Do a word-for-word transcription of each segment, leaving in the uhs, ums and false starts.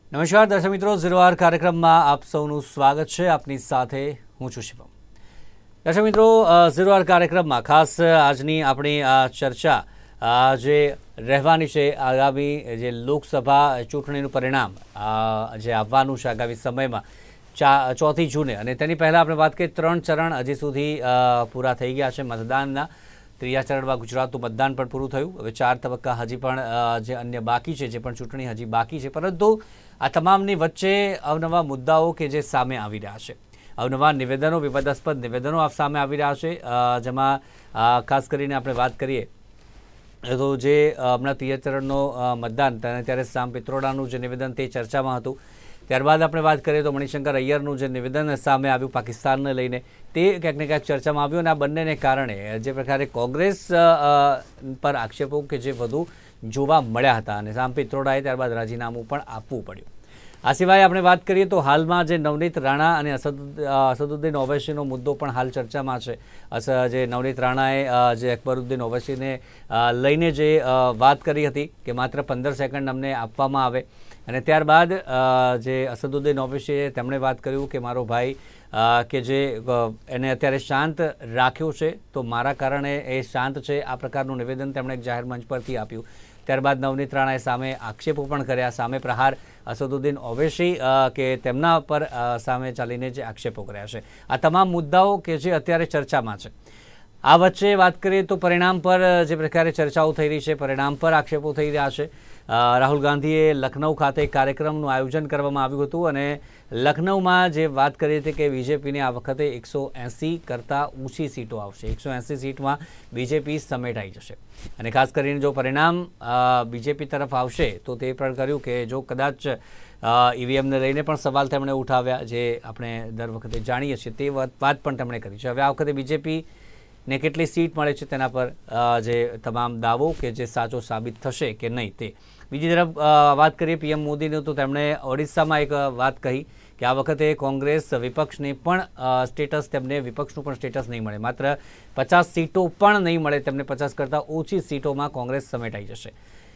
નમસ્કાર દર્શક મિત્રો, ઝીરોઆર કાર્યક્રમમાં આપ સૌનું સ્વાગત છે. આપની સાથે હું છું શિવમ. દર્શક મિત્રો, ઝીરોઆર કાર્યક્રમમાં ખાસ આજની આપણી આ ચર્ચા જે રહેવાની છે આગામી જે લોકસભા ચૂંટણીનું પરિણામ જે આવવાનું છે આગામી સમયમાં ચા ચોથી જૂને, અને તેની પહેલાં આપણે વાત કરીએ ત્રણ ચરણ હજી સુધી પૂરા થઈ ગયા છે મતદાનના. ત્રીજા ચરણમાં ગુજરાતનું મતદાન પણ પૂરું થયું. હવે ચાર તબક્કા હજી પણ જે અન્ય બાકી છે, જે પણ ચૂંટણી હજી બાકી છે, પરંતુ આ તમામની વચ્ચે અવનવા મુદ્દાઓ કે જે સામે આવી રહ્યા છે, અવનવા નિવેદનો, વિવાદાસ્પદ નિવેદનો સામે આવી રહ્યા છે. જેમાં ખાસ કરીને આપણે વાત કરીએ તો જે હમણાં ત્રીજા ચરણનો મતદાન ત્યારે સામ પિત્રોડાનું જે નિવેદન તે ચર્ચામાં હતું. ત્યારબાદ આપણે વાત કરીએ તો મણિશંકર અય્યરનું જે નિવેદન સામે આવ્યું પાકિસ્તાનને લઈને, તે ક્યાંક ને ક્યાંક ચર્ચામાં આવ્યું. અને આ બંનેને કારણે જે પ્રકારે કોંગ્રેસ પર આક્ષેપો કે જે વધુ જોવા મળ્યા હતા, અને સામ પિત્રોડાએ ત્યારબાદ રાજીનામું પણ આપવું પડ્યું. આ સિવાય આપણે વાત કરીએ તો હાલમાં જે નવનીત રાણા અને અસદ અસદુદ્દીન ઓવૈસીનો મુદ્દો પણ હાલ ચર્ચામાં છે. જે નવનીત રાણાએ જે અકબરુદ્દીન ઓવૈસીને લઈને જે વાત કરી હતી કે માત્ર પંદર સેકન્ડ અમને આપવામાં આવે, અને ત્યારબાદ જે અસદુદ્દીન ઓવૈસીએ તેમણે વાત કર્યું કે મારો ભાઈ કે જે એને અત્યારે શાંત રાખ્યો છે, તો મારા કારણે એ શાંત છે, આ પ્રકારનું નિવેદન તેમણે એક જાહેર મંચ પરથી આપ્યું. ત્યારબાદ નવનીત રાણાએ સામે આક્ષેપો પણ કર્યા, સામે પ્રહાર અસદુદ્દીન ઓવૈસી કે તેમના પર સામે ચાલીને જે આક્ષેપો કર્યા છે. આ તમામ મુદ્દાઓ કે જે અત્યારે ચર્ચામાં છે. આ વચ્ચે વાત કરીએ તો પરિણામ પર જે પ્રકારે ચર્ચાઓ થઈ રહી છે, પરિણામ પર આક્ષેપો થઈ રહ્યા છે. રાહુલ ગાંધીએ લખનઉ ખાતે કાર્યક્રમનું આયોજન કરવામાં આવ્યું હતું, અને લખનઉમાં જે વાત કરી હતી કે બીજેપીને આ વખતે એકસો એંસી કરતાં ઊંચી સીટો આવશે, એકસો એંસી સીટમાં બીજેપી સમેટાઈ જશે. અને ખાસ કરીને જો પરિણામ બીજેપી તરફ આવશે તો તે પણ કર્યું કે જો કદાચ ઈવીએમને લઈને પણ સવાલ તેમણે ઉઠાવ્યા, જે આપણે દર વખતે જાણીએ છીએ તે વાત પણ તેમણે કરી છે. હવે આ વખતે બીજેપી ને કેટલી સીટ મળે છે તેના પર જે તમામ દાવો કે જે સાચો સાબિત થશે કે નહીં તે. બીજી તરફ વાત કરીએ પીએમ મોદીની, તો તેમણે ઓડિશામાં એક વાત કહી કે આ વખતે કોંગ્રેસ વિપક્ષને પણ સ્ટેટસ, તેમને વિપક્ષનું પણ સ્ટેટસ નહીં મળે, માત્ર પચાસ સીટો પણ નહીં મળે તેમને, પચાસ કરતાં ઓછી સીટોમાં કોંગ્રેસ સમેટાઈ જશે.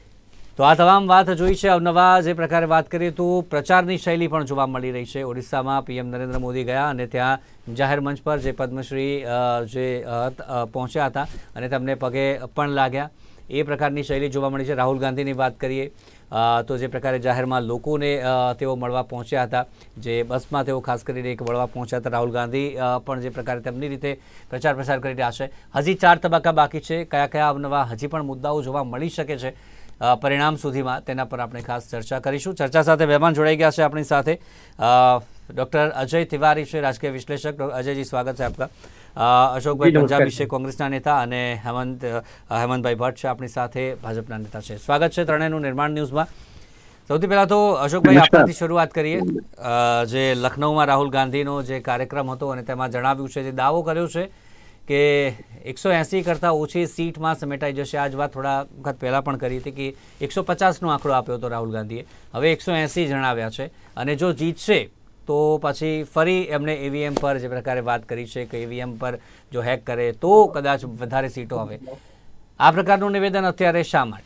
તો આ તમામ વાત જોઈ છે. અવનવા જે પ્રકારે વાત કરીએ તો પ્રચારની શૈલી પણ જોવા મળી રહી છે. ઓડિશામાં પીએમ નરેન્દ્ર મોદી ગયા અને ત્યાં જાહેર મંચ પર જે પદ્મશ્રી જે પહોંચ્યા હતા અને તેમને પગે પણ લાગ્યા, એ પ્રકારની શૈલી જોવા મળી છે. રાહુલ ગાંધીની વાત કરીએ તો જે પ્રકારે જાહેરમાં લોકોને તેઓ મળવા પહોંચ્યા હતા, જે બસમાં તેઓ ખાસ કરીને એક મળવા પહોંચ્યા હતા. રાહુલ ગાંધી પણ જે પ્રકારે તેમની રીતે પ્રચાર પ્રસાર કરી રહ્યા છે. હજી ચાર તબક્કા બાકી છે. કયા કયા અવનવા હજી પણ મુદ્દાઓ જોવા મળી શકે છે પરિણામ સુધીમાં, તેના પર આપણે ખાસ ચર્ચા કરીશું. ચર્ચા સાથે મહેમાન જોડાઈ ગયા છે આપણી સાથે. ડૉક્ટર અજય તિવારી છે, રાજકીય વિશ્લેષક. અજયજી, સ્વાગત છે આપકા. અશોકભાઈ પંજાબી છે, કોંગ્રેસના નેતા, અને હેમંત હેમંતભાઈ ભટ્ટ છે આપણી સાથે, ભાજપના નેતા છે. સ્વાગત છે ત્રણેયનું નિર્માણ ન્યૂઝમાં. સૌથી પહેલાં તો અશોકભાઈ, આપણાથી શરૂઆત કરીએ. જે લખનઉમાં રાહુલ ગાંધીનો જે કાર્યક્રમ હતો અને તેમાં જણાવ્યું છે, જે દાવો કર્યો છે કે એકસો એંસી કરતાં ઓછી સીટમાં સમેટાઈ જશે. આ જ વાત થોડા વખત પહેલાં પણ કરી હતી કે એકસો પચાસનો આંકડો આપ્યો હતો રાહુલ ગાંધીએ, હવે એકસો એંસી જણાવ્યા છે. અને જો જીતશે તો પછી ફરી એમણે ઈવીએમ પર જે પ્રકારે વાત કરી છે કે ઈવીએમ પર જો હેક કરે તો કદાચ વધારે સીટો આવે. આ પ્રકારનું નિવેદન અત્યારે શા માટે?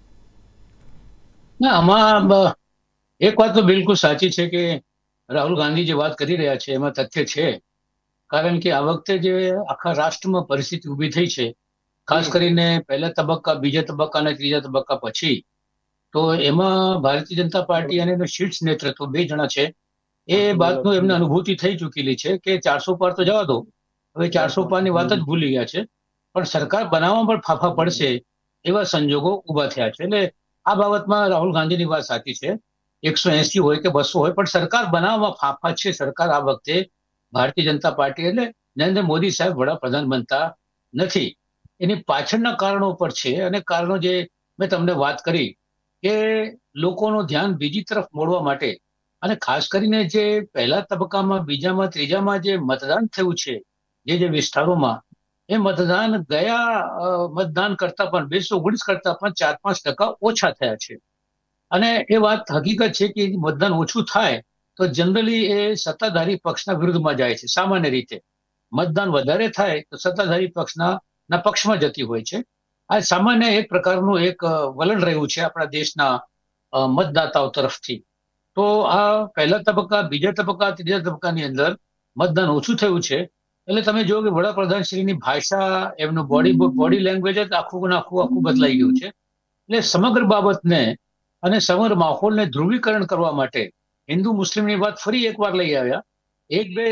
ના, આમાં એક વાત તો બિલકુલ સાચી છે કે રાહુલ ગાંધી જે વાત કરી રહ્યા છે એમાં તથ્ય છે. કારણ કે આ વખતે જે આખા રાષ્ટ્રમાં પરિસ્થિતિ ઊભી થઈ છે, ખાસ કરીને પહેલા તબક્કા, બીજા તબક્કા અને ત્રીજા તબક્કા પછી, તો એમાં ભારતીય જનતા પાર્ટી અને શીર્ષ નેતૃત્વ બે જણા છે, એ બાતનું એમને અનુભૂતિ થઈ ચૂકેલી છે કે ચારસો પાર તો જવા દો, હવે ચારસો પારની વાત જ ભૂલી ગયા છે, પણ સરકાર બનાવવામાં પણ ફાફા પડશે એવા સંજોગો ઊભા થયા છે. એટલે આ બાબતમાં રાહુલ ગાંધીની વાત સાચી છે. એકસો એસી હોય કે બસો હોય, પણ સરકાર બનાવવામાં ફાફા છે. સરકાર આ વખતે ભારતીય જનતા પાર્ટી એટલે નરેન્દ્ર મોદી સાહેબ વડાપ્રધાન બનતા નથી. એની પાછળના કારણો પર છે, અને કારણો જે મેં તમને વાત કરી કે લોકોનું ધ્યાન બીજી તરફ મોડવા માટે, અને ખાસ કરીને જે પહેલા તબક્કામાં, બીજામાં, ત્રીજામાં જે મતદાન થયું છે જે જે વિસ્તારોમાં, એ મતદાન ગયા મતદાન કરતા પણ બેસો ઓગણીસ કરતા પણ ચાર પાંચ ટકા ઓછા થયા છે. અને એ વાત હકીકત છે કે મતદાન ઓછું થાય તો જનરલી એ સત્તાધારી પક્ષના વિરુદ્ધમાં જાય છે. સામાન્ય રીતે મતદાન વધારે થાય તો સત્તાધારી પક્ષના ના પક્ષમાં જતી હોય છે. આ સામાન્ય એક પ્રકારનું એક વલણ રહ્યું છે આપણા દેશના મતદાતાઓ તરફથી. તો આ પહેલા તબક્કા, બીજા તબક્કા, ત્રીજા તબક્કાની અંદર મતદાન ઓછું થયું છે. એટલે તમે જુઓ કે વડાપ્રધાન શ્રીની ભાષા, એમનું બોડી બોડી લેંગ્વેજ જ આખું ને આખું આખું બદલાઈ ગયું છે. એટલે સમગ્ર બાબતને અને સમગ્ર માહોલને ધ્રુવીકરણ કરવા માટે હિન્દુ મુસ્લિમની વાત ફરી એકવાર લઈ આવ્યા. એક બે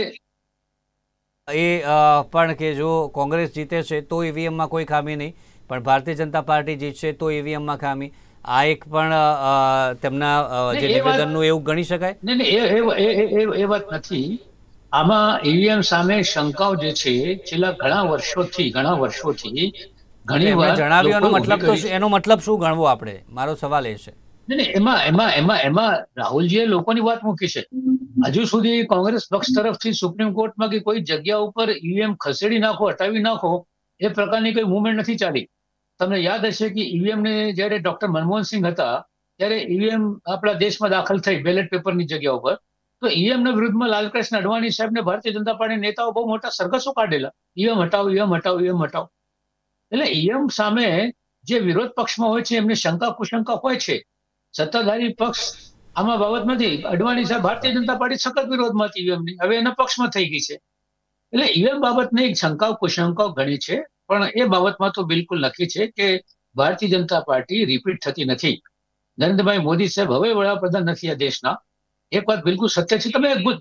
એ અ, પણ કે જો કોંગ્રેસ જીતે છે તો ઈવીએમમાં કોઈ ખામી નહીં, પણ ભારતીય જનતા પાર્ટી જીતશે તો ઈવીએમમાં ખામી. આ એક પણ અ, તેમના અ, જે ને એ વાત નિવેદનનું એવું ગણી શકાય. ને ને એ એ- એ- એ- એ- એ વાત નથી. આમાં ઈવીએમ સામે શંકાઓ જે છે છેલ્લા ઘણા વર્ષોથી ઘણા વર્ષોથી હા, તો ઘણી એમણે વાર જણાવ્યું લોકોએ એનો ઊભી મતલબ તો કરી શું- છે. એનો મતલબ શું ગણવો આપણે? મારો સવાલ એ છે. નહીં નહીં, એમાં એમાં એમાં એમાં રાહુલજીએ લોકોની વાત મૂકી છે. હજુ સુધી કોંગ્રેસ પક્ષ તરફથી સુપ્રીમ કોર્ટમાં કે કોઈ જગ્યા ઉપર ઈવીએમ ખસેડી નાખો, હટાવી નાખો, એ પ્રકારની કોઈ મુવમેન્ટ નથી ચાલી. તમને યાદ હશે કે ઈવીએમ ને જયારે ડોક્ટર મનમોહનસિંહ હતા ત્યારે ઈવીએમ આપણા દેશમાં દાખલ થઈ બેલેટ પેપરની જગ્યા ઉપર, તો ઈવીએમ ના વિરુદ્ધમાં લાલકૃષ્ણ અડવાણી સાહેબ ને ભારતીય જનતા પાર્ટી નેતાઓ બહુ મોટા સરઘસો કાઢેલા. ઈવીએમ હટાવો, ઈવીએમ હટાવો, ઈવીએમ હટાવો. એટલે ઈવીએમ સામે જે વિરોધ પક્ષમાં હોય છે એમને શંકા કુશંકા હોય છે. સત્તાધારી પક્ષ આમાં બાબત નથી. અડવાણી સાહેબ ભારતીય જનતા પાર્ટી સખત વિરોધમાં હતી ઈવીએમની, હવે એના પક્ષમાં થઈ ગઈ છે. એટલે ઈવીએમ બાબતની શંકાઓ કુશંકાઓ ઘણી છે, પણ એ બાબતમાં તો બિલકુલ નક્કી છે કે ભારતીય જનતા પાર્ટી રિપીટ થતી નથી. નરેન્દ્રભાઈ મોદી સાહેબ હવે વડાપ્રધાન નથી આ દેશના. એક વાત બિલકુલ સત્ય છે. તમે એક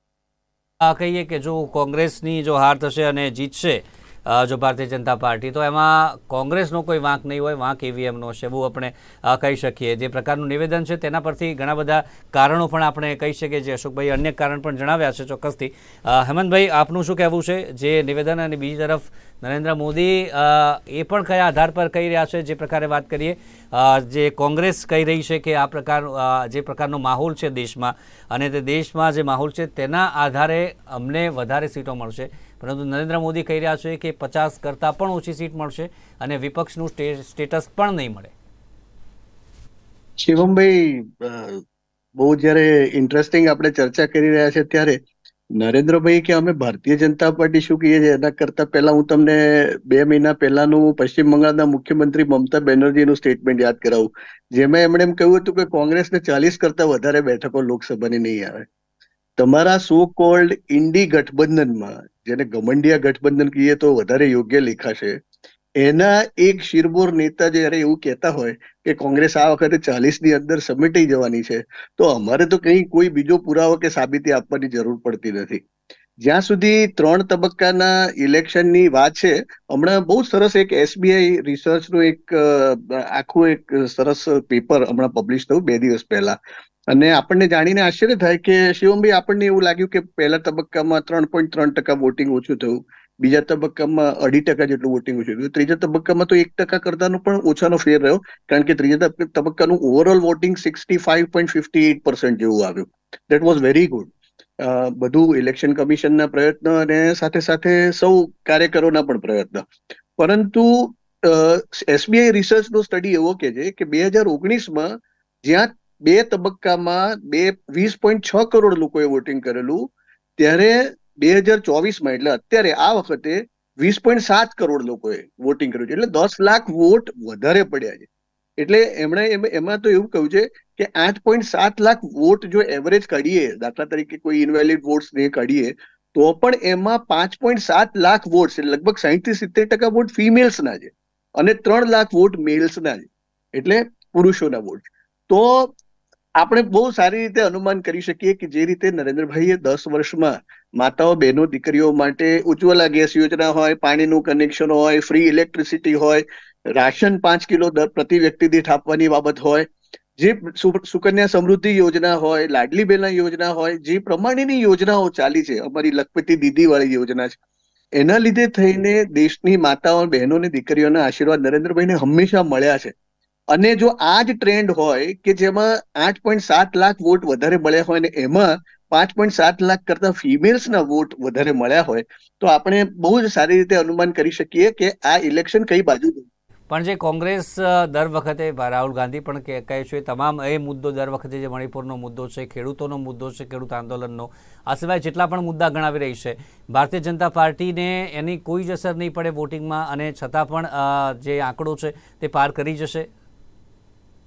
આ કહીએ કે જો કોંગ્રેસની જો હાર થશે અને જીતશે અ, જો ભારતીય જનતા પાર્ટી, તો એમાં કોંગ્રેસનો કોઈ વાંક નહીં હોય, વાંક ઈવીએમનો છે, એવું આપણે અ, કહી શકીએ. જે પ્રકારનું નિવેદન છે તેના પરથી ઘણા બધા કારણો પણ આપણે કહી શકીએ. જે અશોકભાઈ અન્ય કારણ પણ જણાવ્યા છે ચોક્કસથી. અ, હેમંતભાઈ, આપનું શું કહેવું છે જે નિવેદન અને બીજી તરફ નરેન્દ્ર મોદી અ, એ પણ કયા આધાર પર કહી રહ્યા છે? જે પ્રકારે વાત કરીએ, અ, જે કોંગ્રેસ કહી રહી છે કે આ પ્રકાર અ, જે પ્રકારનો માહોલ છે દેશમાં, અને તે દેશમાં જે માહોલ છે તેના આધારે અમને વધારે સીટો મળશે, પરંતુ નરેન્દ્ર મોદી કહી રહ્યા છે કે પચાસ કરતાં પણ ઓછી સીટ મળશે અને વિપક્ષનું સ્ટે- સ્ટેટસ પણ નહીં મળે. શિવમભાઈ, અ, બહુ જયારે ઇન્ટરેસ્ટિંગ આપણે ચર્ચા કરી રહ્યા છે ત્યારે નરેન્દ્રભાઈ કે અમે ભારતીય જનતા પાર્ટી શું કહીએ છીએ એના કરતા પહેલા હું તમને બે મહિના પહેલાનું પશ્ચિમ બંગાળના મુખ્યમંત્રી મમતા બેનર્જીનું સ્ટેટમેન્ટ યાદ કરાવું, જેમાં એમણે એમ કહ્યું હતું કે કોંગ્રેસને ચાલીસ કરતા વધારે બેઠકો લોકસભાની નહીં આવે. તમારા સો કોલ્ડ ઇન્ડી ગઠબંધનમાં, જેને ગમંડિયા ગઠબંધન કહીએ તો વધારે યોગ્ય લેખાશે, એના એક શિરમોર નેતા જયારે એવું કહેતા હોય કે કોંગ્રેસ આ વખતે ચાલીસ ની અંદર સમેટાઈ જવાની છે, તો અમારે તો કઈ કોઈ બીજો પુરાવો કે સાબિતી આપવાની જરૂર પડતી નથી. જ્યાં સુધી ત્રણ તબક્કાના ઇલેક્શનની વાત છે, હમણાં બહુ સરસ એક એસબીઆઈ રિસર્ચનું એક અ, આખું એક સરસ પેપર હમણાં પબ્લિશ થયું બે દિવસ પહેલા, અને આપણને જાણીને આશ્ચર્ય થાય કે શિવમભાઈ, આપણને એવું લાગ્યું કે પહેલા તબક્કામાં ત્રણ પોઈન્ટ ત્રણ ટકા વોટિંગ ઓછું થયું, બીજા તબક્કામાં અઢી ટકા જેટલું વોટિંગ ઓછું થયું, ત્રીજા તબક્કામાં તો એક ટકા કરતાનો પણ ઓછાનો ફેર રહ્યો, કારણ કે ત્રીજા તબક્ક- તબક્કાનું overall voting sixty five point fifty eight percent જેવું આવ્યું. That was very good. બધું ઇલેક્શન કમિશનના પ્રયત્ન અને સાથે સાથે સૌ કાર્યકરોના પણ પ્રયત્ન. પરંતુ એસબીઆઈ રિસર્ચનો સ્ટડી એવો કે છે કે બે હજાર ઓગણીસમાં જ્યાં બે તબક્કામાં બે વીસ પોઈન્ટ છ કરોડ લોકોએ વોટિંગ કરેલું, ત્યારે બે હજાર ચોવીસમાં એટલે અત્યારે આ વખતે વીસ પોઈન્ટ સાત કરોડ લોકોએ વોટિંગ કર્યું છે, એટલે દસ લાખ વોટ વધારે પડ્યા છે. એટલે એમણે એમ- એમાં તો એવું કહ્યું છે કે આઠ પોઈન્ટ સાત લાખ વોટ જો એવરેજ કાઢીએ, દાખલા તરીકે કોઈ ઇનવેલિડ વોટ્સ ને કાઢીએ, તો પણ એમાં પાંચ પોઈન્ટ સાત લાખ વોટ્સ એટલે લગભગ સાહીઠ થી સિત્તેર ટકા વોટ ફિમેલ્સના છે અને ત્રણ લાખ વોટ મેલ્સના છે, એટલે પુરુષોના વોટ. તો આપણે બહુ સારી રીતે અનુમાન કરી શકીએ કે જે રીતે નરેન્દ્રભાઈએ દસ વર્ષમાં માતાઓ, બહેનો, દીકરીઓ માટે ઉજ્જવલા ગેસ યોજના હોય, પાણીનું કનેક્શન હોય, ફ્રી ઇલેક્ટ્રિસિટી હોય, રાશન પાંચ કિલો દર પ્રતિ વ્યક્તિ દીઠ આપવાની બાબત હોય, જે સુ- સુકન્યા સમૃદ્ધિ યોજના હોય, લાડલી બહેના યોજના હોય, જે પ્રમાણેની યોજનાઓ ચાલી છે, અમારી લખપતિ દીદી વાળી યોજના છે, એના લીધે થઈને દેશની માતાઓ, બહેનો અને દીકરીઓના આશીર્વાદ નરેન્દ્રભાઈને હંમેશા મળ્યા છે. અને જો આ જ ટ્રેન્ડ હોય કે જેમાં આઠ પોઈન્ટ સાત લાખ વોટ વધારે મળ્યા હોય ને એમાં પાંચ પોઈન્ટ સાત લાખ કરતા ફિમેલ્સના વોટ વધારે મળ્યા હોય, તો આપણે બહુ જ સારી રીતે અનુમાન કરી શકીએ કે આ ઇલેક્શન કઈ બાજુ જશે. પણ જે કોંગ્રેસ અ, દર વખતે રાહુલ ગાંધી પણ કહે કહે છે, તમામ એ મુદ્દો દર વખતે જે મણિપુરનો મુદ્દો છે, ખેડૂતોનો મુદ્દો છે, ખેડૂત આંદોલનનો, આ સિવાય જેટલા પણ મુદ્દા ગણાવી રહી છે, ભારતીય જનતા પાર્ટીને એની કોઈ જ અસર નહીં પડે વોટિંગમાં, અને છતાં પણ અ, જે આંકડો છે તે પાર કરી જશે.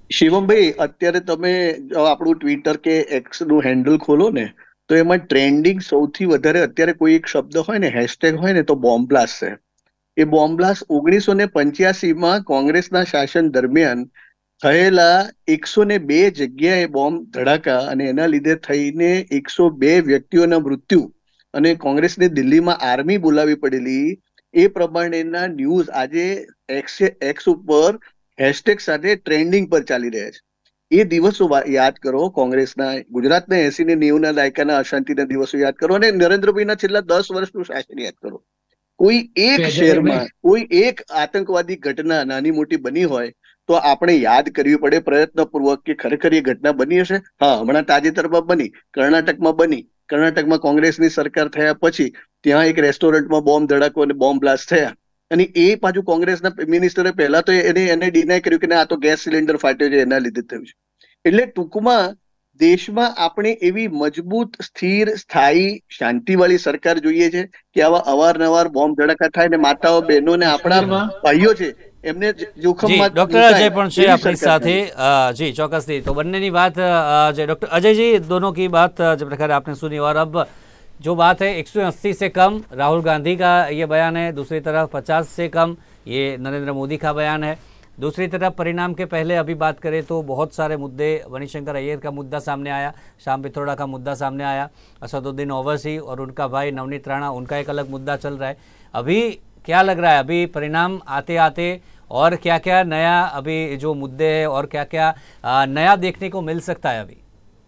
શિવમભાઈ, અત્યારે તમે જો આપણું ટ્વિટર કે એક્સ નું હેન્ડલ ખોલો ને, તો એમાં ટ્રેન્ડિંગ સૌથી વધારે અત્યારે કોઈ એક શબ્દ હોય ને, હેશટેગ હોય ને, તો બોમ્બ બ્લાસ્ટ છે. એ બોમ્બ બ્લાસ્ટ ઓગણીસો ને પંચ્યાસી માં કોંગ્રેસના શાસન દરમિયાન થયેલા એકસો ને બે જગ્યાએ બોમ્બ ધડાકા અને એના લીધે થઈને એકસો બે વ્યક્તિઓના મૃત્યુ અને કોંગ્રેસને દિલ્હીમાં આર્મી બોલાવી પડેલી, એ પ્રમાણેના ન્યૂઝ આજે એક્સ એક્સ ઉપર હેશટેગ સાથે ટ્રેન્ડિંગ પર ચાલી રહ્યા છે. એ દિવસો યાદ કરો, કોંગ્રેસના ગુજરાતના એસી ને નેવું ના દાયકાના અશાંતિના દિવસો યાદ કરો અને નરેન્દ્રભાઈના છેલ્લા દસ વર્ષનું શાસન યાદ કરો. કોઈ એક શહેરમાં કોઈ એક આતંકવાદી ઘટના નાની મોટી બની હોય તો આપણે યાદ કરવી પડે પ્રયત્નપૂર્વક કે ખરેખર એ ઘટના બની હશે. હા, હમણાં તાજેતરમાં બની, કર્ણાટકમાં બની. કર્ણાટકમાં કોંગ્રેસની સરકાર થયા પછી ત્યાં એક રેસ્ટોરન્ટમાં બોમ્બ ધડાકો અને બોમ્બ બ્લાસ્ટ થયા અને એ પાછું કોંગ્રેસના મિનિસ્ટરે પહેલા તો એને એને ડિનાય કર્યું કે આ તો ગેસ સિલિન્ડર ફાટ્યો છે એના લીધે થયું છે. એટલે ટૂંકમાં દેશમાં આપણે એવી મજબૂત, સ્થિર, સ્થાયી, શાંતિવાળી સરકાર જોઈએ છે કે આવા અવારનવાર બોમ્બ ધડાકા થાય ને માતાઓ, બહેનો ને આપણા ભાઈઓ છે એમને જોખમમાં ડોક્ટર અજય પણ છે આપણી સાથે. जी चौकसથી તો બંનેની વાત જે डॉक्टर अजय जी दोनों की बात जब प्रकार आपने सुनी और अब जो बात है एक सौ अस्सी से कम राहुल गांधी का ये बयान है, दूसरी तरफ पचास से कम ये नरेंद्र मोदी का बयान है. दूसरी तरफ परिणाम के पहले अभी बात करें तो बहुत सारे मुद्दे, मणिशंकर अय्यर का मुद्दा सामने आया, श्याम पिथोड़ा का मुद्दा सामने आया, असदुद्दीन ओवैसी और उनका भाई नवनीत राणा, उनका एक अलग मुद्दा चल रहा है. अभी क्या लग रहा है, अभी परिणाम आते आते और क्या क्या नया अभी जो मुद्दे हैं और क्या क्या नया देखने को मिल सकता है अभी?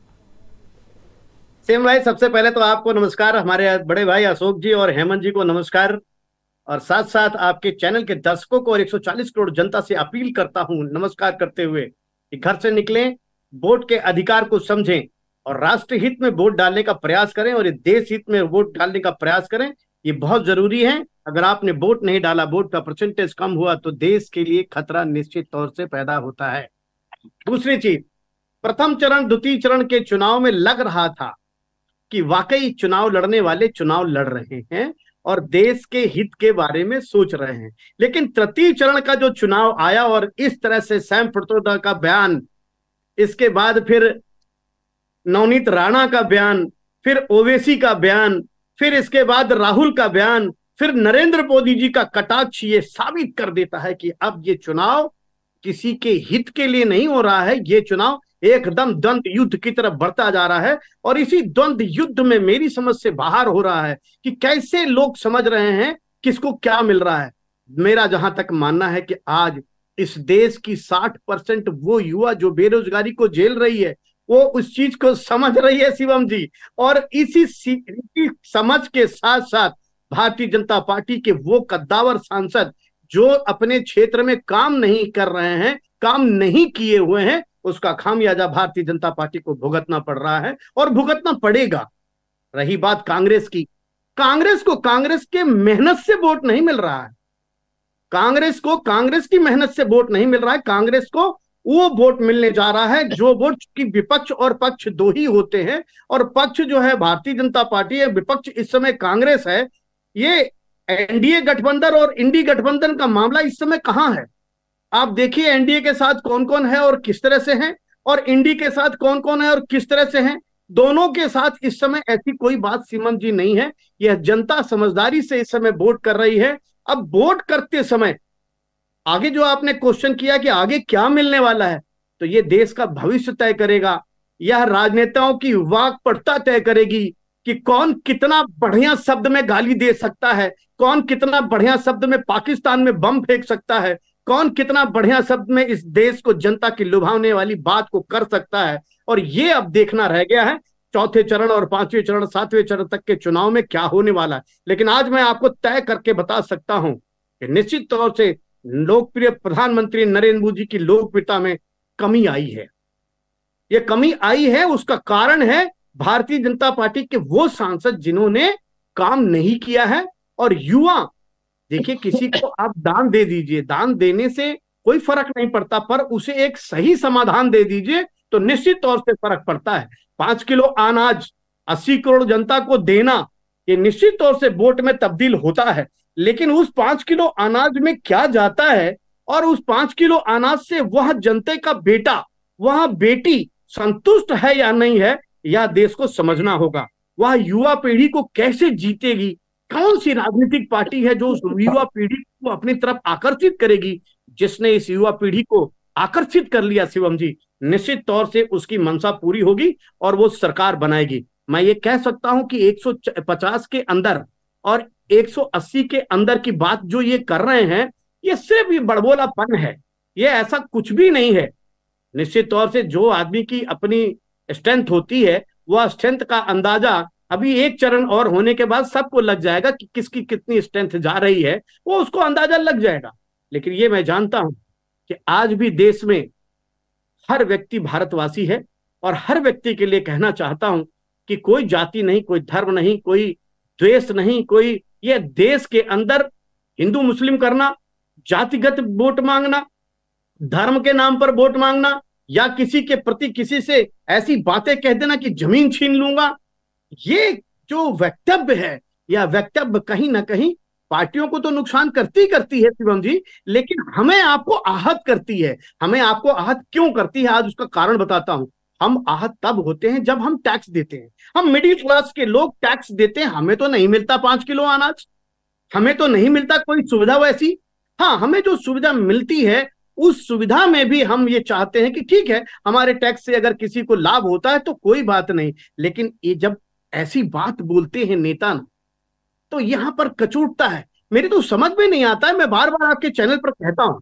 सेम भाई, सबसे पहले तो आपको नमस्कार, हमारे बड़े भाई अशोक जी और हेमंत जी को नमस्कार, और साथ साथ आपके चैनल के दर्शकों को और एक सौ चालीस करोड़ जनता से अपील करता हूं नमस्कार करते हुए कि घर से निकलें, वोट के अधिकार को समझें और राष्ट्र हित में वोट डालने का प्रयास करें और देश हित में वोट डालने का प्रयास करें. ये बहुत जरूरी है. अगर आपने वोट नहीं डाला, वोट का परसेंटेज कम हुआ तो देश के लिए खतरा निश्चित तौर से पैदा होता है. दूसरी चीज, प्रथम चरण द्वितीय चरण के चुनाव में लग रहा था कि वाकई चुनाव लड़ने वाले चुनाव लड़ रहे हैं और देश के हित के बारे में सोच रहे हैं. लेकिन तृतीय चरण का जो चुनाव आया और इस तरह से श्याम पित्रोदा का बयान, इसके बाद फिर नवनीत राणा का बयान, फिर ओवैसी का बयान, फिर इसके बाद राहुल का बयान, फिर नरेंद्र मोदी जी का कटाक्ष, ये साबित कर देता है कि अब ये चुनाव किसी के हित के लिए नहीं हो रहा है. ये चुनाव एकदम द्वंद्व युद्ध की तरफ बढ़ता जा रहा है और इसी द्वंद्व युद्ध में मेरी समझ से बाहर हो रहा है कि कैसे लोग समझ रहे हैं किसको क्या मिल रहा है. मेरा जहां तक मानना है कि आज इस देश की साठ परसेंट वो युवा जो बेरोजगारी को झेल रही है, वो उस चीज को समझ रही है शिवम जी, और इसी, इसी समझ के साथ साथ भारतीय जनता पार्टी के वो कद्दावर सांसद जो अपने क्षेत्र में काम नहीं कर रहे हैं, काम नहीं किए हुए हैं, उसका खामियाजा भारतीय जनता पार्टी को भुगतना पड़ रहा है और भुगतना पड़ेगा. रही बात कांग्रेस की, कांग्रेस को कांग्रेस के मेहनत से वोट नहीं मिल रहा है. कांग्रेस को कांग्रेस की मेहनत से वोट नहीं मिल रहा है. कांग्रेस को वो वोट मिलने जा रहा है जो वोट की विपक्ष और पक्ष दो ही होते हैं, और पक्ष जो है भारतीय जनता पार्टी है, विपक्ष इस समय कांग्रेस है. ये एनडीए गठबंधन और इंडी गठबंधन का मामला इस समय कहां है? आप देखिए एनडीए के साथ कौन कौन है और किस तरह से हैं, और इंडी के साथ कौन कौन है और किस तरह से हैं. दोनों के साथ इस समय ऐसी कोई बात सीमन जी नहीं है. यह जनता समझदारी से इस समय वोट कर रही है. अब वोट करते समय आगे जो आपने क्वेश्चन किया कि आगे क्या मिलने वाला है, तो ये देश का भविष्य तय करेगा. यह राजनेताओं की वाक पटता तय करेगी कि कौन कितना बढ़िया शब्द में गाली दे सकता है, कौन कितना बढ़िया शब्द में पाकिस्तान में बम फेंक सकता है, कौन कितना बढ़िया शब्द में इस देश को जनता की लुभावने वाली बात को कर सकता है. और ये अब देखना रह गया है चौथे चरण और पांचवें चरण सातवें चरण तक के चुनाव में क्या होने वाला है. लेकिन आज मैं आपको तय करके बता सकता हूं कि निश्चित तौर से लोकप्रिय प्रधानमंत्री नरेंद्र मोदी की लोकप्रियता में कमी आई है. ये कमी आई है, उसका कारण है भारतीय जनता पार्टी के वो सांसद जिन्होंने काम नहीं किया है. और युवा, देखिए किसी को आप दान दे दीजिए, दान देने से कोई फर्क नहीं पड़ता, पर उसे एक सही समाधान दे दीजिए तो निश्चित तौर से फर्क पड़ता है. पांच किलो अनाज अस्सी करोड़ जनता को देना, ये निश्चित तौर से वोट में तब्दील होता है. लेकिन उस पांच किलो अनाज में क्या जाता है और उस पांच किलो अनाज से वह जनता का बेटा, वह बेटी संतुष्ट है या नहीं है, यह देश को समझना होगा। वह युवा पीढ़ी को कैसे जीतेगी, कौन सी राजनीतिक पार्टी है जो उस युवा पीढ़ी को अपनी तरफ आकर्षित करेगी। जिसने इस युवा पीढ़ी को आकर्षित कर लिया शिवम जी, निश्चित तौर से उसकी मंशा पूरी होगी और वो सरकार बनाएगी। मैं ये कह सकता हूं कि एक सौ पचास के अंदर और एक सौ अस्सी के अंदर की बात जो ये कर रहे हैं, ये सिर्फ ये बड़बोलापन है, ये ऐसा कुछ भी नहीं है। निश्चित तौर से जो आदमी की अपनी स्ट्रेंथ होती है, वह स्ट्रेंथ का अंदाजा अभी एक चरण और होने के बाद सबको लग जाएगा कि किसकी कितनी स्ट्रेंथ जा रही है, वो उसको अंदाजा लग जाएगा। लेकिन ये मैं जानता हूं कि आज भी देश में हर व्यक्ति भारतवासी है और हर व्यक्ति के लिए कहना चाहता हूं कि कोई जाति नहीं, कोई धर्म नहीं, कोई द्वेष नहीं, कोई ये देश के अंदर हिंदू मुस्लिम करना, जातिगत वोट मांगना, धर्म के नाम पर वोट मांगना, या किसी के प्रति किसी से ऐसी बातें कह देना कि जमीन छीन लूंगा, ये जो वक्तव्य है, यह वक्तव्य कहीं ना कहीं पार्टियों को तो नुकसान करती करती है शिवम जी, लेकिन हमें आपको आहत करती है। हमें आपको आहत क्यों करती है, आज उसका कारण बताता हूं। हम आहत तब होते हैं जब हम टैक्स देते हैं। हम मिडिल क्लास के लोग टैक्स देते हैं, हमें तो नहीं मिलता पांच किलो अनाज, हमें तो नहीं मिलता कोई सुविधा वैसी। हाँ, हमें जो सुविधा मिलती है उस सुविधा में भी हम ये चाहते हैं कि ठीक है, हमारे टैक्स से अगर किसी को लाभ होता है तो कोई बात नहीं। लेकिन ये जब ऐसी बात बोलते हैं नेता ना, तो यहां पर कचूटता है। मेरी तो समझ में नहीं आता है, मैं बार बार आपके चैनल पर कहता हूं।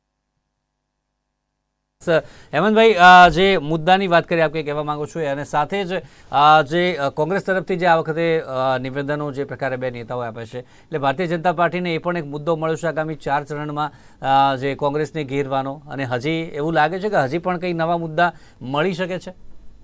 હેમંતભાઈ, જે મુદ્દાની વાત કરી આપ કહેવા માંગો છો, અને સાથે જ જે કોંગ્રેસ તરફથી જે આ વખતે નિવેદનો જે પ્રકારે બે નેતાઓ આપે છે, એટલે ભારતીય જનતા પાર્ટીને એ પણ એક મુદ્દો મળ્યો છે આગામી ચાર ચરણમાં જે કોંગ્રેસને ઘેરવાનો, અને હજી એવું લાગે છે કે હજી પણ કંઈ નવા મુદ્દા મળી શકે છે?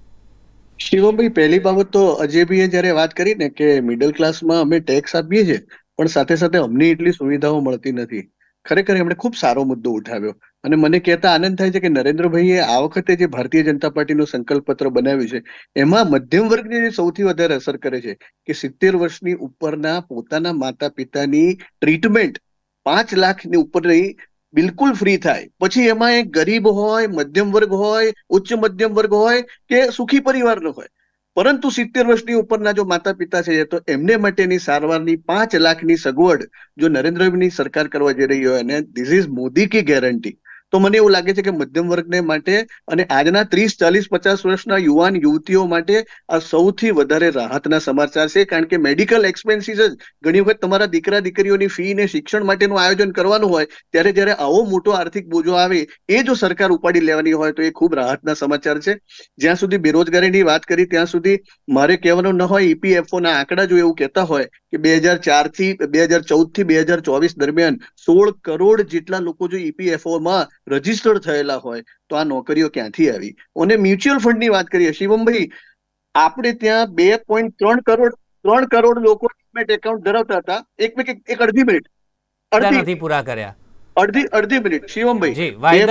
શિવમભાઈ, પહેલી બાબત તો અજયભાઈએ જયારે વાત કરી ને કે મિડલ ક્લાસમાં અમે ટેક્સ આપીએ છીએ પણ સાથે સાથે અમને એટલી સુવિધાઓ મળતી નથી, ખરેખર એમણે ખૂબ સારો મુદ્દો ઉઠાવ્યો. અને મને કહેતા આનંદ થાય છે કે નરેન્દ્રભાઈએ આ વખતે જે ભારતીય જનતા પાર્ટીનું સંકલ્પ પત્ર બનાવ્યું છે એમાં મધ્યમ વર્ગને સૌથી વધારે અસર કરે છે કે સિત્તેર વર્ષની ઉપરના પોતાના માતા પિતાની ટ્રીટમેન્ટ પાંચ લાખની ઉપરની બિલકુલ ફ્રી થાય. પછી એમાં એક ગરીબ હોય, મધ્યમ વર્ગ હોય, ઉચ્ચ મધ્યમ વર્ગ હોય કે સુખી પરિવારનો હોય, પરંતુ સિત્તેર વર્ષની ઉપરના જો માતા પિતા છે તો એમને માટેની સારવારની પાંચ લાખની સગવડ જો નરેન્દ્રભાઈની સરકાર કરવા જઈ રહી હોય, અને ધીસ ઇઝ મોદી કી ગેરંટી, તો મને એવું લાગે છે કે મધ્યમ વર્ગને માટે અને આજના ત્રીસ ચાલીસ પચાસ વર્ષના યુવાન યુવતીઓ માટે આ સૌથી વધારે રાહતના સમાચાર છે. કારણ કે મેડિકલ એક્સપેન્સીસ જ ઘણી વખત તમારા દીકરા દીકરીઓની ફી ને શિક્ષણ માટેનું આયોજન કરવાનું હોય ત્યારે જયારે આવો મોટો આર્થિક બોજો આવે એ જો સરકાર ઉપાડી લેવાની હોય તો એ ખૂબ રાહતના સમાચાર છે. જ્યાં સુધી બેરોજગારીની વાત કરી ત્યાં સુધી મારે કહેવાનું ન હોય, ઈપીએફઓ ના આંકડા જો એવું કહેતા હોય કે બે હજાર ચાર થી બે હજાર ચૌદ થી બે હજાર ચોવીસ દરમિયાન સોળ કરોડ જેટલા લોકો જો ઈપીએફઓ માં રજીસ્ટર્ડ થયેલા હોય તો આ નોકરીઓ ક્યાંથી આવી? અને મ્યુચ્યુઅલ ફંડની વાત કરીએ શિવમભાઈ, આપણે ત્યાં બે પોઈન્ટ ત્રણ કરોડ ત્રણ કરોડ લોકો ડીમેટ એકાઉન્ટ ધરાવતા હતા. એક એક અડધી મિનિટ અડધી પૂરા કર્યા અડધી અડધી મિનિટ શિવમભાઈ,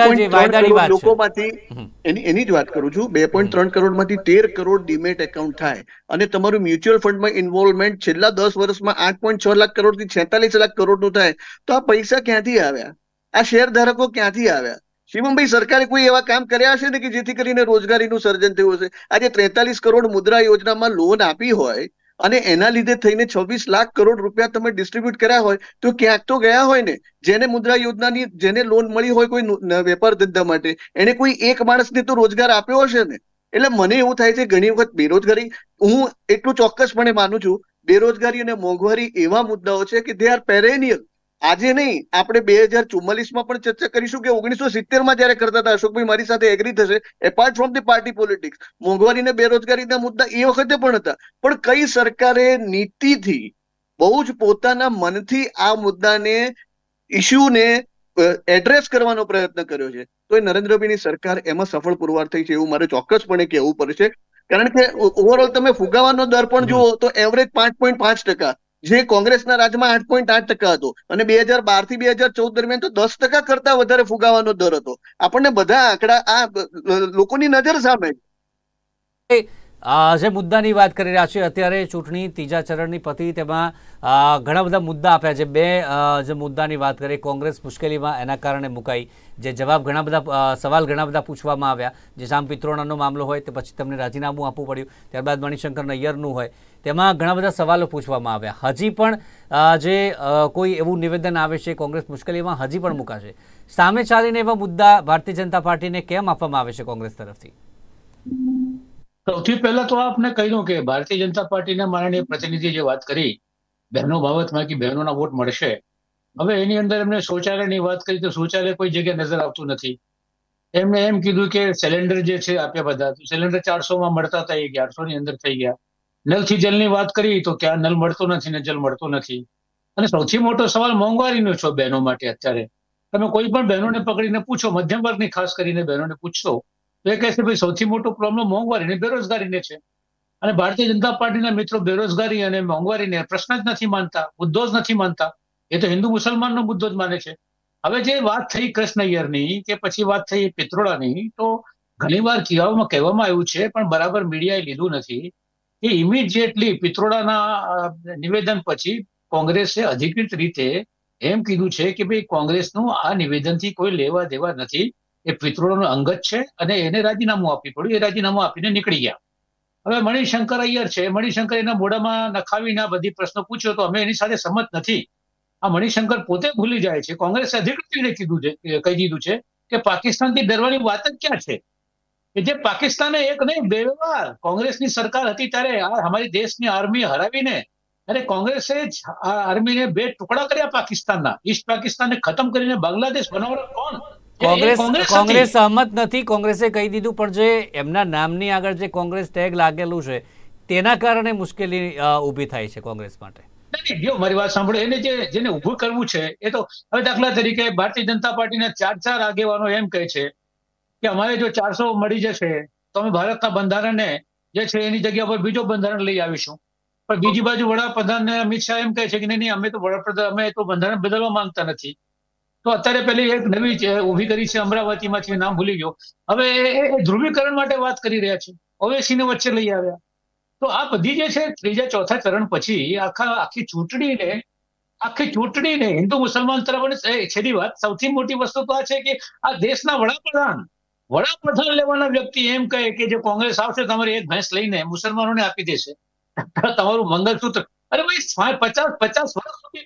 લોકોમાંથી એની એની જ વાત કરું છું. બે પોઈન્ટ ત્રણ કરોડ માંથી તેર કરોડ ડીમેટ એકાઉન્ટ થાય અને તમારું મ્યુચ્યુઅલ ફંડમાં ઇન્વોલ્વમેન્ટ છેલ્લા દસ વર્ષમાં આઠ પોઈન્ટ છ લાખ કરોડ થી છેતાલીસ લાખ કરોડ નું થાય, તો આ પૈસા ક્યાંથી આવ્યા? આ શેર ધારકો ક્યાંથી આવ્યા? શિવમભાઈ, સરકારે કોઈ એવા કામ કર્યા હશે ને કે જેથી કરીને રોજગારીનું સર્જન થયું હશે? આજે ત્રેતાલીસ કરોડ મુદ્રા યોજનામાં લોન આપી હોય અને એના લીધે થઈને છવ્વીસ લાખ કરોડ રૂપિયા તમે ડિસ્ટ્રીબ્યુટ કર્યા હોય તો ક્યાંક તો ગયા હોય ને. જેને મુદ્રા યોજનાની જેને લોન મળી હોય કોઈ વેપાર ધંધા માટે, એને કોઈ એક માણસને તો રોજગાર આપ્યો હશે ને. એટલે મને એવું થાય છે ઘણી વખત બેરોજગારી, હું એટલું ચોક્કસપણે માનું છું, બેરોજગારી અને મોંઘવારી એવા મુદ્દાઓ છે કે દે આર પેરેનિયલ. આજે નહીં, આપણે બે હજાર ચુમ્માલીસ માં પણ ચર્ચા કરીશું કે ઓગણીસો સિત્તેર માં જયારે કરતા હતા, અશોકભાઈ મારી સાથે એગ્રી થશે, apart from the party politics, મોંઘવારી ને બેરોજગારીના મુદ્દા એ વખતે પણ હતા. પણ કઈ સરકારે નીતિથી બહુ જ પોતાના મનથી આ મુદ્દાને ઇસ્યુને એડ્રેસ કરવાનો પ્રયત્ન કર્યો છે, તો એ નરેન્દ્રભાઈની સરકાર એમાં સફળ પુરવાર થઈ છે એવું મારે ચોક્કસપણે કહેવું પડશે. કારણ કે ઓવરઓલ તમે ફુગાવાનો દર પણ જુઓ તો એવરેજ પાંચ પોઈન્ટ પાંચ ટકા, જે કોંગ્રેસના રાજમાં આઠ પોઈન્ટ આઠ ટકા હતો, અને બે હજાર બાર થી બે હજાર ચૌદ દરમિયાન તો દસ ટકા કરતા વધારે ફુગાવાનો દર હતો. આપણને બધા આંકડા આ લોકોની નજર સામે. જે મુદ્દાની વાત કરી રહ્યા છીએ અત્યારે ચૂંટણી ત્રીજા ચરણની પતી, તેમાં ઘણા બધા મુદ્દા આપ્યા છે. બે જે મુદ્દાની વાત કરીએ, કોંગ્રેસ મુશ્કેલીમાં એના કારણે મુકાઈ, જે જવાબ ઘણા બધા સવાલ ઘણા બધા પૂછવામાં આવ્યા, જે સામ પિત્રોડાનો મામલો હોય તે પછી તમને રાજીનામું આપવું પડ્યું, ત્યારબાદ મણિશંકર નૈયરનું હોય, તેમાં ઘણા બધા સવાલો પૂછવામાં આવ્યા. હજી પણ જે કોઈ એવું નિવેદન આવે છે કોંગ્રેસ મુશ્કેલીમાં હજી પણ મુકાશે, સામે ચાલીને એવા મુદ્દા ભારતીય જનતા પાર્ટીને કેમ આપવામાં આવે છે કોંગ્રેસ તરફથી? સૌથી પહેલા તો આપને કહ્યું કે ભારતીય જનતા પાર્ટીના માનનીય પ્રતિનિધિ જે વાત કરી બહેનો બાબતમાં કે બહેનોના વોટ મળશે, હવે એની અંદર એમને શૌચાલયની વાત કરી તો શૌચાલય કોઈ જગ્યાએ નજર આવતું નથી. એમને એમ કીધું કે સિલિન્ડર જે છે આપ્યા બધા, સિલિન્ડર ચારસો માં મળતા થઈ ગયા, આઠસો ની અંદર થઈ ગયા. નલથી જલની વાત કરી તો ક્યાં નલ મળતો નથી ને જલ મળતો નથી. અને સૌથી મોટો સવાલ મોંઘવારીનો છો બહેનો માટે. અત્યારે તમે કોઈ પણ બહેનોને પકડીને પૂછો, મધ્યમ વર્ગની ખાસ કરીને બહેનોને પૂછશો તો એ કહેશે ભાઈ સૌથી મોટો પ્રોબ્લેમ મોંઘવારી ને બેરોજગારીને છે. અને ભારતીય જનતા પાર્ટીના મિત્રો બેરોજગારી અને મોંઘવારીને પ્રશ્ન જ નથી માનતા, મુદ્દો જ નથી માનતા. એ તો હિન્દુ મુસલમાનનો મુદ્દો જ માને છે. હવે જે વાત થઈ કૃષ્ણ અય્યરની કે પછી વાત થઈ પિત્રોડાની, તો ઘણી વાર કહેવામાં કહેવામાં આવ્યું છે પણ બરાબર મીડિયાએ લીધું નથી કે ઇમિડિયેટલી પિત્રોડાના નિવેદન પછી કોંગ્રેસે અધિકૃત રીતે એમ કીધું છે કે ભાઈ કોંગ્રેસનું આ નિવેદનથી કોઈ લેવા દેવા નથી, એ પિત્રોડાનો અંગત છે અને એને રાજીનામું આપવું પડ્યું. એ રાજીનામું આપીને નીકળી ગયા. હવે મણિશંકર અય્યર છે, મણિશંકર એના મોઢામાં નખાવીને આ બધી પ્રશ્નો પૂછ્યો તો અમે એની સાથે સંમત નથી. આ મણિશંકર પોતે ભૂલી જાય છે. કોંગ્રેસે અધિકૃત રીતે કીધું છે, કહી દીધું છે કે પાકિસ્તાનથી ડરવાની વાત જ ક્યાં છે? કે જે પાકિસ્તાને એક નહીં બે વાર કોંગ્રેસની સરકાર હતી ત્યારે અમારી દેશની આર્મી હરાવીને અરે કોંગ્રેસે આર્મીને બે ટુકડા કર્યા પાકિસ્તાનના. ઈસ્ટ પાકિસ્તાનને ખતમ કરીને બાંગ્લાદેશ બનાવવાનો કોણ? કોંગ્રેસ કોંગ્રેસ સહમત નથી, કોંગ્રેસે કહી દીધું. પણ જે એમના નામની આગળ જે કોંગ્રેસ ટેગ લાગેલું છે તેના કારણે મુશ્કેલી ઊભી થાય છે કોંગ્રેસ માટે. જો મારી વાત સાંભળો, એને જે જેને ઉભું કરવું છે એ તો હવે દાખલા તરીકે ભારતીય જનતા પાર્ટીના ચાર ચાર આગેવાનો એમ કહે છે કે અમારે જો ચારસો મળી જશે તો અમે ભારતના બંધારણને જે છે એની જગ્યા પર બીજો બંધારણ લઈ આવીશું. પણ બીજી બાજુ વડાપ્રધાન અમિત શાહ એમ કહે છે કે નહીં નહીં અમે તો વડાપ્રધાન અમે તો બંધારણ બદલવા માંગતા નથી. તો અત્યારે પેલી એક નવી ઉભી કરી છે અમરાવતીમાંથી, નામ ભૂલી ગયો. હવે એ ધ્રુવીકરણ માટે વાત કરી રહ્યા છે, ઓવેસીને વચ્ચે લઈ આવ્યા. તો આ બધી જે છે ત્રીજા ચોથા ચરણ પછી આખા આખી ચૂંટણીને આખી ચૂંટણીને હિન્દુ મુસલમાન તરફ છેલ્લી વાત સૌથી મોટી વસ્તુ તો આ છે કે આ દેશના વડાપ્રધાન વડાપ્રધાન લેવાના વ્યક્તિ એમ કહે કે જે કોંગ્રેસ આવશે તમારી એક ભેંસ લઈને મુસલમાનોને આપી દેશે, તમારું મંગળસૂત્ર. અરે ભાઈ પચાસ પચાસ વર્ષ સુધી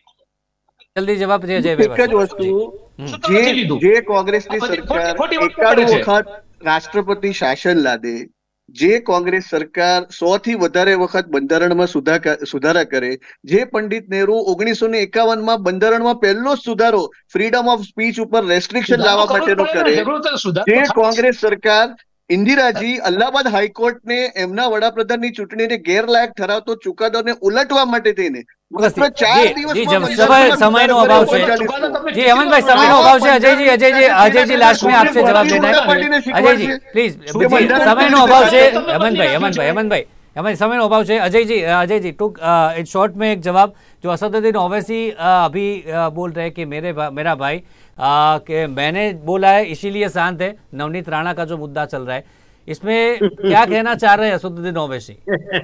જલ્દી જવાબ દે. એક જ વસ્તુ, જે જે કોંગ્રેસની સરકાર એકાદ વખત રાષ્ટ્રપતિ શાસન લાદે, જે કોંગ્રેસ સરકાર સો થી વધારે વખત બંધારણમાં સુધારા કરે, જે પંડિત નહેરુ ઓગણીસો ને એકાવન માં બંધારણમાં પહેલો જ સુધારો ફ્રીડમ ઓફ સ્પીચ ઉપર રેસ્ટ્રિક્શન લાવવા માટેનો કરે, જે કોંગ્રેસ સરકાર ઇન્દિરાજી અલ્હાબાદ હાઈકોર્ટને એમના વડાપ્રધાનની ચૂંટણીને ગેરલાયક ઠરાવતો ચુકાદોને ઉલટવા માટે થઈને માત્ર ચાર દિવસમાં સમયનો અભાવ છે. જી હેમંતભાઈ, સમયનો અભાવ છે. અજયજી અજયજી અજયજી લાસ્ટ में आपसे जवाब देना है. अजयजी प्लीज, સમયનો અભાવ છે. હેમંતભાઈ હેમંતભાઈ હેमंतભાઈ હેमंत समयનો અભાવ છે. अजयजी अजयजी टूक एक शॉर्ट में एक जवाब. जो असदुद्दीन ओवैसी अभी बोल रहे कि मेरे मेरा भाई आ, कि मैंने बोला है इसीलिए शांत है, नवनीत राणा का जो मुद्दा चल रहा है इसमें क्या कहना चाह रहे हैं असदुद्दीन ओवैसी?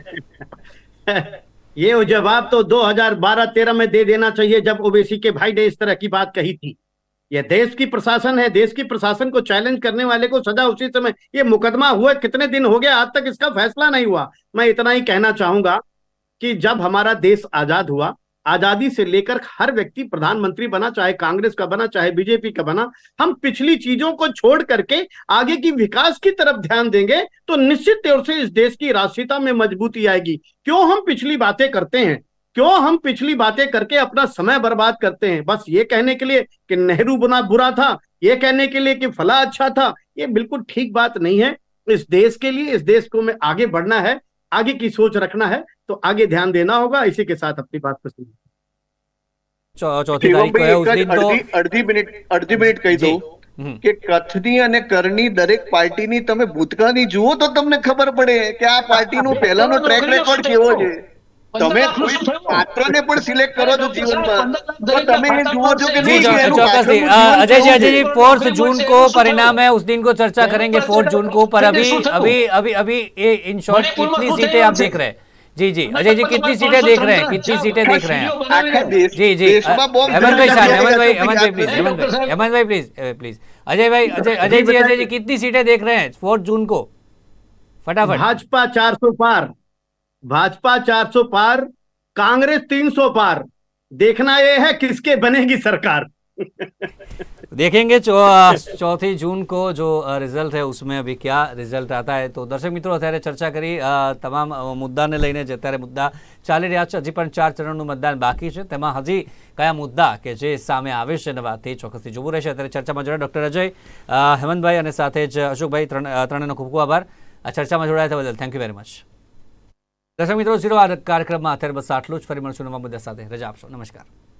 ये जवाब तो दो हज़ार बारह तेरह में दे देना चाहिए जब ओवैसी के भाई ने इस तरह की बात कही थी. ये देश की प्रशासन है, देश की प्रशासन को चैलेंज करने वाले को सजा उसी समय. ये मुकदमा हुआ कितने दिन हो गया, आज तक इसका फैसला नहीं हुआ. मैं इतना ही कहना चाहूंगा कि जब हमारा देश आजाद हुआ, आजादी से लेकर हर व्यक्ति प्रधानमंत्री बना, चाहे कांग्रेस का बना चाहे बीजेपी का बना, हम पिछली चीजों को छोड़ करके आगे की विकास की तरफ ध्यान देंगे तो निश्चित तौर से इस देश की राष्ट्रीयता में मजबूती आएगी. क्यों हम पिछली बातें करते हैं, क्यों हम पिछली बातें करके अपना समय बर्बाद करते हैं बस ये कहने के लिए कि नेहरू बुना बुरा था, ये कहने के लिए कि फला अच्छा था? ये बिल्कुल ठीक बात नहीं है. इस देश के लिए, इस देश को में आगे बढ़ना है, आगे की सोच रखना है तो आगे ध्यान देना होगा. इसी के साथ अपनी बात को चौथी तारीख को है उस दिन तो અડધી મિનિટ અડધી મિનિટ કહી દઉં કે કથની અને કરની દરેક પાર્ટીની તમે ભૂતકાળની જુઓ તો તમને ખબર પડે કે આ પાર્ટીનો પહેલાનો ટ્રેક રેકોર્ડ કેવો છે. તમે કોઈ પાત્રને પણ સિલેક્ટ કરો છો જીવનમાં તો તમે એ જુઓ છો કે जी નહીં કે એનું चौकस પાછળનું જીવન अजय जी કેવું अजय जी છે? फोर्थ जून को परिणाम है, उस दिन को चर्चा करेंगे फोर्थ जून को। पर अभी अभी अभी अभी ये इन शॉर्ट कितनी सीटें आप देख रहे हैं? जी जी अजय जी कितनी सीटें देख रहे हैं, कितनी सीटें देख रहे हैं? આખા દેશ जी जी દેશમાં બોમ્બ हेमंत भाई साहब, हेमंत भाई ધમાકા हेमंत भाई प्लीज, हेमंत भाई हेमंत भाई प्लीज प्लीज अजय भाई अजय अजय जी अजय जी कितनी सीटें देख रहे हैं फोर्थ जून को? फटाफट। भाजपा चार सौ पार, भाजपा चार सौ पार, कांग्रेस तीन सौ पार। देखना यह है किसके बनेगी सरकार। देखेंगे चौ चौथी जून को जो रिजल्ट है उसमें अभी क्या रिजल्ट आता है। तो दर्शक मित्रों अत्यारे चर्चा करी तमाम मुद्दाने लईने जे अत्यारे मुद्दा चाली रह्या छे। हजी पण चार चरणनुं मतदान बाकी छे, तेमां हजी कया मुद्दा के जे सामे आवे छे नवा ते ચોક્કસથી જોવું રહેશે। અત્યારે ચર્ચામાં જોડાયા ડોક્ટર અજય, હેમંતભાઈ અને સાથે જ અશોકભાઈ, ત્રણ ત્રણેયનો ખૂબ ખૂબ આભાર આ ચર્ચામાં જોડાયા બદલ। Thank you very much. દર્શક મિત્રો, ઝીરો આ કાર્યક્રમમાં અત્યારે બસ આટલું જ। ફરી મળશું નવા મુદ્દા સાથે। રજા આપશો। નમસ્કાર।